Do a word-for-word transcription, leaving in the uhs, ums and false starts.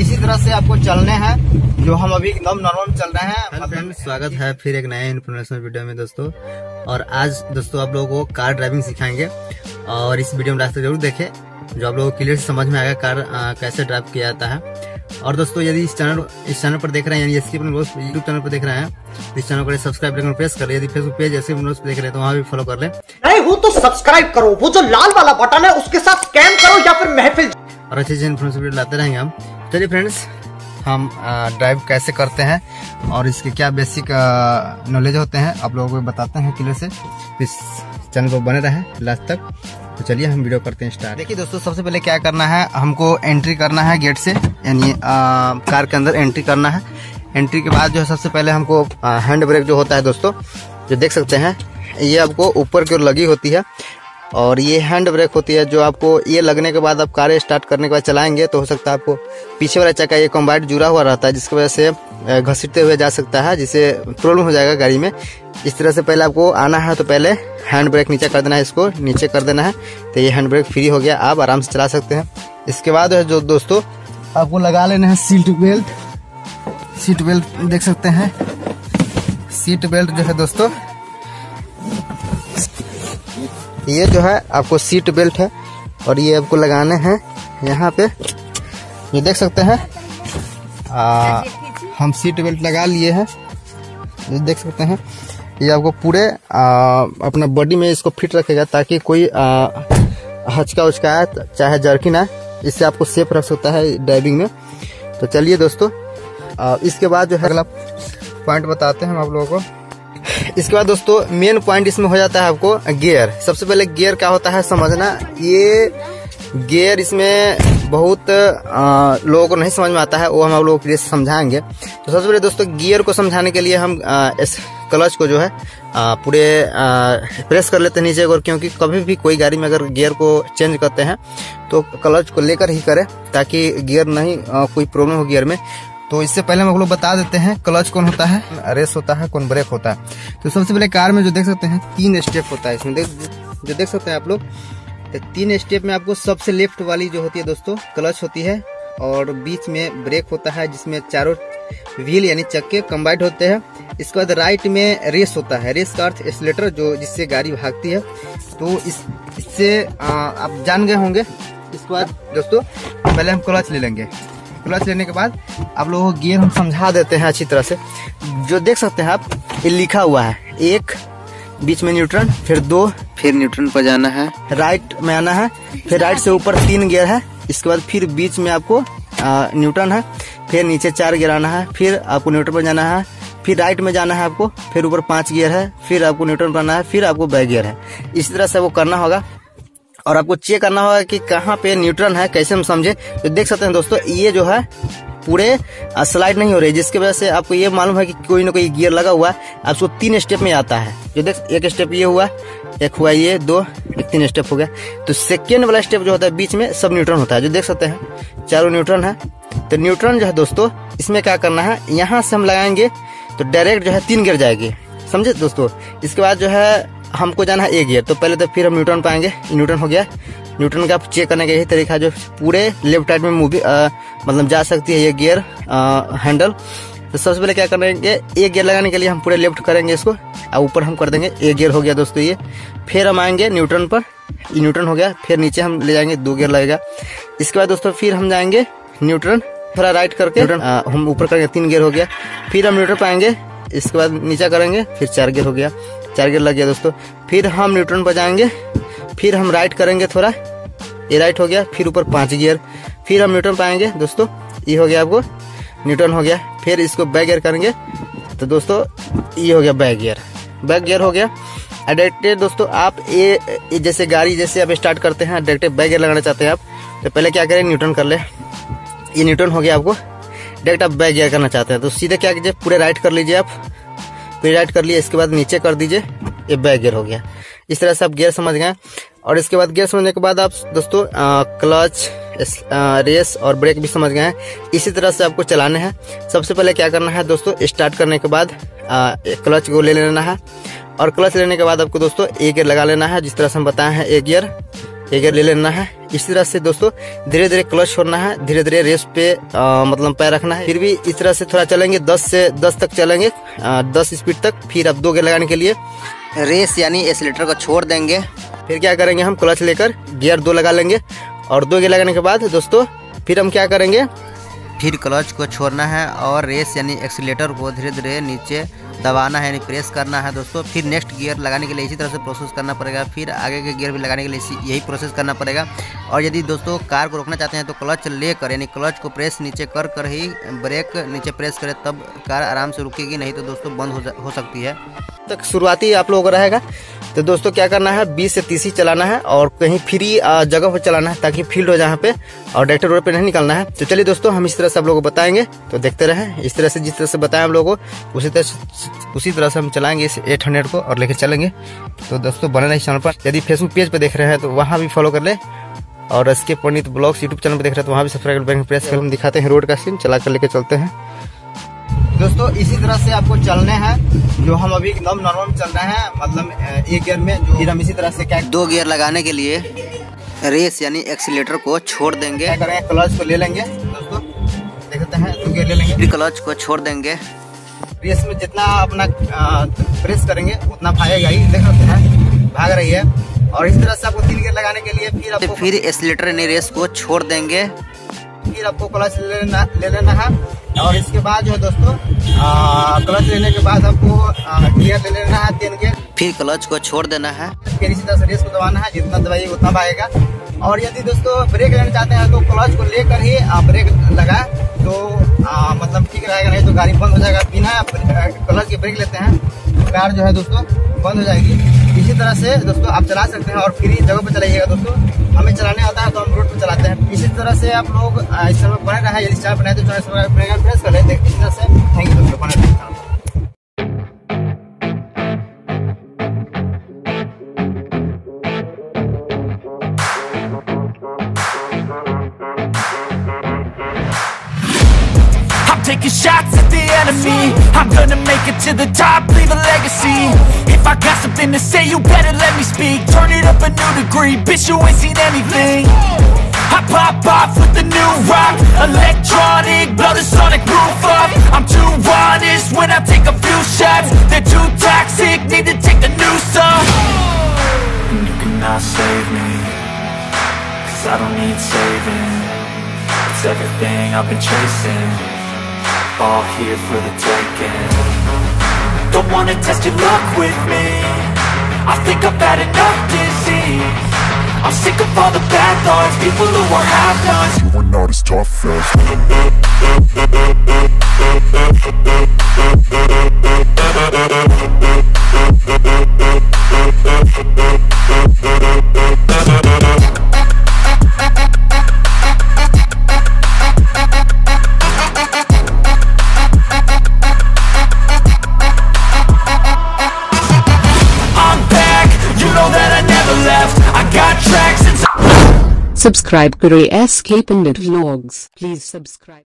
इसी तरह से आपको चलने हैं जो हम अभी एकदम नॉर्मल चल रहे हैं। मतलब स्वागत है फिर एक नए इन्फॉर्मेशन वीडियो में दोस्तों। और आज दोस्तों आप लोगों को कार ड्राइविंग सिखाएंगे और इस वीडियो में रास्ते जरूर देखें जो आप लोगों को क्लियर से समझ में आएगा कार आ, कैसे ड्राइव किया जाता है। और दोस्तों यदि इस चैनल इस चैनल पर देख रहे हैं यानी एसके यूट्यूब चैनल पर देख रहे हैं तो इस चैनल को सब्सक्राइब बटन प्रेस कर ले। यदि फेसबुक पेज ऐसे पे देख रहे हैं तो वहाँ भी फॉलो कर ले। नहीं हो तो सब्सक्राइब करो, वो जो लाल वाला बटन है उसके साथ स्कैम करो या फिर महफिल। और अच्छे अच्छे इन्फॉर्मेशन वीडियो लाते रहेंगे हम। चलिए फ्रेंड्स, हम ड्राइव कैसे करते हैं और इसके क्या बेसिक नॉलेज होते हैं आप लोगों को बताते हैं क्लियर से। इस चैनल पर बने रहे लास्ट तक। तो चलिए हम वीडियो करते हैं स्टार्ट। देखिए दोस्तों, सबसे पहले क्या करना है, हमको एंट्री करना है गेट से, यानी कार के अंदर एंट्री करना है। एंट्री के बाद जो है सबसे पहले हमको हैंड ब्रेक जो होता है दोस्तों, जो देख सकते हैं ये आपको ऊपर की ओर लगी होती है और ये हैंड ब्रेक होती है जो आपको ये लगने के बाद आप कार स्टार्ट करने के बाद चलाएंगे तो हो सकता है आपको पीछे वाला चक्का ये कॉम्बाइट जुड़ा हुआ रहता है जिसकी वजह से घसीटते हुए जा सकता है, जिससे प्रॉब्लम हो जाएगा गाड़ी में। इस तरह से पहले आपको आना है तो पहले हैंड ब्रेक नीचे कर देना है, इसको नीचे कर देना है तो ये हैंड ब्रेक फ्री हो गया, आप आराम से चला सकते हैं। इसके बाद है जो दोस्तों आपको लगा लेना है सीट बेल्ट। सीट बेल्ट देख सकते हैं, सीट बेल्ट जो है दोस्तों ये जो है आपको सीट बेल्ट है और ये आपको लगाने हैं यहाँ पे, ये देख सकते हैं। आ, हम सीट बेल्ट लगा लिए हैं, ये देख सकते हैं। ये आपको पूरे आ, अपना बॉडी में इसको फिट रखेगा ताकि कोई हचका उचका है चाहे जर्किन है, इससे आपको सेफ रख सकता है ड्राइविंग में। तो चलिए दोस्तों, आ, इसके बाद जो है अगला पॉइंट बताते हैं हम आप लोगों को। इसके बाद दोस्तों मेन पॉइंट इसमें हो जाता है आपको गियर। सबसे पहले गियर क्या होता है समझना। ये गियर इसमें बहुत आ, लोगों को नहीं समझ में आता है, वो हम आप लोगों के लिए समझाएंगे। तो सबसे पहले दोस्तों गियर को समझाने के लिए हम आ, इस क्लच को जो है आ, पूरे आ, प्रेस कर लेते हैं नीचे और, क्योंकि कभी भी कोई गाड़ी में अगर गियर को चेंज करते हैं तो क्लच को लेकर ही करें ताकि गियर नहीं आ, कोई प्रॉब्लम हो गियर में। तो इससे पहले हम आप लोग बता देते हैं क्लच कौन होता है, रेस होता है, कौन ब्रेक होता है। तो सबसे पहले कार में जो देख सकते हैं तीन स्टेप होता है इसमें, देख जो देख सकते हैं आप लोग। तो तीन स्टेप में आपको सबसे लेफ्ट वाली जो होती है दोस्तों क्लच होती है और बीच में ब्रेक होता है जिसमें चारों व्हील यानी चक्के कंबाइंड होते हैं। इसके बाद राइट में रेस होता है, रेस का अर्थ एक्सीलरेटर जो जिससे गाड़ी भागती है। तो इस इससे आप जान गए होंगे। इसके बाद दोस्तों पहले हम क्लच ले लेंगे। क्लच लेने के बाद आप लोगों को गियर हम समझा देते हैं अच्छी तरह से। जो देख सकते हैं आप ये लिखा हुआ है, एक बीच में न्यूट्रन, फिर दो, फिर न्यूट्रन पर जाना है, राइट में आना है, फिर राइट से ऊपर तीन गियर है। इसके बाद फिर बीच में आपको आ, न्यूट्रन है, फिर नीचे चार गियर आना है, फिर आपको न्यूट्रन पर जाना है, फिर राइट में जाना है आपको, फिर ऊपर पांच गियर है, फिर आपको न्यूट्रन पर आना है, फिर आपको बैक गियर है। इसी तरह से वो करना होगा और आपको चेक करना होगा कि कहाँ पे न्यूट्रन है, कैसे हम समझे। तो देख सकते हैं दोस्तों ये जो है पूरे स्लाइड नहीं हो रही, जिसकी वजह से आपको ये मालूम है कि कोई ना कोई गियर लगा हुआ है। आपको तीन स्टेप में आता है, जो देख एक स्टेप ये हुआ, एक हुआ ये, दो, एक तीन स्टेप हो गया। तो सेकेंड वाला स्टेप जो होता है बीच में सब न्यूट्रन होता है, जो देख सकते हैं चारों न्यूट्रन है। तो न्यूट्रन जो है दोस्तों इसमें क्या करना है, यहाँ से हम लगाएंगे तो डायरेक्ट जो है तीन गियर जाएगी, समझे दोस्तों। इसके बाद जो है हमको जाना है एक गियर, तो पहले तो फिर हम न्यूट्रन पाएंगे, न्यूट्रन हो गया। न्यूट्रन का चेक करने का यही तरीका जो पूरे लेफ्ट राइट में मूवी मतलब जा सकती है ये गियर हैंडल। तो सबसे पहले क्या करेंगे, एक गियर लगाने के लिए हम पूरे लेफ्ट करेंगे इसको और ऊपर हम कर देंगे एक गियर हो गया दोस्तों ये। फिर हम आएंगे न्यूट्रन पर, ये न्यूट्रन हो गया, फिर नीचे हम ले जाएंगे, दो गियर लगेगा। इसके बाद दोस्तों फिर हम जाएंगे न्यूट्रन, थोड़ा राइट करके हम ऊपर करेंगे, तीन गियर हो गया। फिर हम न्यूट्रन पाएंगे, इसके बाद नीचे करेंगे, फिर चार गियर हो गया, चार गियर लग गया दोस्तों। फिर हम न्यूट्रन पर जाएंगे, फिर हम राइट करेंगे थोड़ा, ये राइट हो गया, फिर ऊपर पांच गियर। फिर हम न्यूट्रन पाएंगे दोस्तों, ये हो गया आपको न्यूट्रन हो गया। फिर इसको बैक गियर करेंगे तो दोस्तों ये हो गया बैक गियर, बैक गियर हो गया। डायरेक्ट दोस्तों आप ये जैसे गाड़ी जैसे आप स्टार्ट करते हैं डायरेक्ट बैक गियर लगाना चाहते हैं आप, तो पहले क्या करें न्यूट्रन कर ले, ये न्यूट्रन हो गया आपको। डायरेक्ट आप बैक गियर करना चाहते हैं तो सीधे क्या कीजिए, पूरे राइट कर लीजिए आप, फिर राइट कर लिए, इसके बाद नीचे कर दीजिए, ये बैक गियर हो गया। इस तरह से आप गियर समझ गए। और इसके बाद गियर समझने के बाद आप दोस्तों आ, क्लच आ, रेस और ब्रेक भी समझ गए हैं। इसी तरह से आपको चलाने हैं। सबसे पहले क्या करना है दोस्तों, स्टार्ट करने के बाद आ, क्लच को ले लेना है और क्लच लेने के बाद आपको दोस्तों एक गियर लगा लेना है, जिस तरह से हम बताए हैं एक गियर, ये गियर ले लेना है। इस तरह से दोस्तों धीरे धीरे क्लच छोड़ना है, धीरे धीरे रेस पे आ, मतलब पैर रखना है। फिर भी इस तरह से थोड़ा चलेंगे, दस से दस तक चलेंगे, दस स्पीड तक। फिर अब दो गियर लगाने के लिए रेस यानी एक्सीलेटर को छोड़ देंगे। फिर क्या करेंगे, हम क्लच लेकर गियर दो लगा लेंगे और दो गियर लगाने के बाद दोस्तों फिर हम क्या करेंगे, फिर क्लच को छोड़ना है और रेस यानी एक्सीलेटर को धीरे धीरे नीचे दबाना है यानी प्रेस करना है दोस्तों। फिर नेक्स्ट गियर लगाने के लिए इसी तरह से प्रोसेस करना पड़ेगा। फिर आगे के गियर भी लगाने के लिए यही प्रोसेस करना पड़ेगा। और यदि दोस्तों कार को रोकना चाहते हैं तो क्लच लेकर यानी क्लच को प्रेस नीचे कर कर ही ब्रेक नीचे प्रेस करें, तब कार आराम से रुकेगी, नहीं तो दोस्तों बंद हो, हो सकती है। तक शुरुआती आप लोगों को रहेगा तो दोस्तों क्या करना है, बीस से तीस ही चलाना है और कहीं फ्री जगह पर चलाना है ताकि फील्ड हो जहाँ पे, और डायरेक्ट रोड पे नहीं निकलना है। तो चलिए दोस्तों हम इस तरह से आप लोगों को बताएंगे, तो देखते रहें। इस तरह से जिस तरह से बताएं हम लोगों को उसी तरह से उसी तरह से हम चलाएंगे इस आठ सौ को और लेके चलेंगे। तो दोस्तों बने रहे चैनल पर। यदि फेसबुक पेज पे देख रहे हैं तो वहाँ भी फॉलो कर ले, और इसके पंडित ब्लॉग्स यूट्यूब चैनल पे देख रहे हैं तो वहाँ भी सब्सक्राइब बटन प्रेस कर। हम दिखाते हैं रोड का सीन, चला कर लेके चलते हैं। दोस्तों इसी तरह से आपको चलने हैं, जो हम अभी एकदम नॉर्मल चल रहे हैं, मतलब एक गियर में। जो फिर हम इसी तरह से क्या दो गियर लगाने के लिए रेस यानी एक्सीलेटर को छोड़ देंगे। क्या करेंगे, क्लच को ले लेंगे दोस्तों, देख सकते हैं, दो गियर ले लेंगे, फिर क्लच को छोड़ देंगे। रेस में जितना अपना प्रेस करेंगे उतना भागेगा ही, देख सकते हैं भाग रही है। और इस तरह से आपको तीन गियर लगाने के लिए फिर आपको फिर एक्सीलेटर यानी रेस को छोड़ देंगे। फिर आपको क्लच ले लेना ले लेना है। और इसके बाद जो है दोस्तों क्लच लेने के बाद आपको गियर ले लेना है, तीन गियर। फिर क्लच को छोड़ देना है। फिर इसी तरह से रेस को दबाना है, जितना दबाइए उतना भागेगा। और यदि दोस्तों ब्रेक लेना चाहते हैं तो क्लच को लेकर ही आप ब्रेक लगाए तो आ, मतलब ठीक रहेगा, नहीं तो गाड़ी बंद हो जाएगा। बिना क्लच के ब्रेक लेते हैं तो कार जो है दोस्तों बंद हो जाएगी। इसी तरह से दोस्तों आप चला सकते हैं और फ्री जगह पर चलाइएगा दोस्तों। हमें चलाने आता है तो हम रोड पर चलाते हैं। इसी तरह से आप लोग इस तरह बने रहे, यदि चैनल बनाए तो चैनल सब्सक्राइब प्रेस कर ले। इसी तरह से थैंक यू दोस्तों, बने रहे। Taking shots at the enemy, I'm gonna make it to the top, leave a legacy. If I got something to say, you better let me speak. Turn it up a new degree, bitch, you ain't seen anything. I pop off with the new rock, electronic, blow the sonic roof up. I'm too honest when I take a few shots. They're too toxic, need to take the new song. And you cannot save me, cause I don't need saving. It's everything I've been chasing, all here for the taking. Don't wanna test your luck with me, I think I've had enough disease. I'm sick of all the bad thoughts, people who are half-nots. You are not as tough as Subscribe करें S K Pandit vlogs, please subscribe.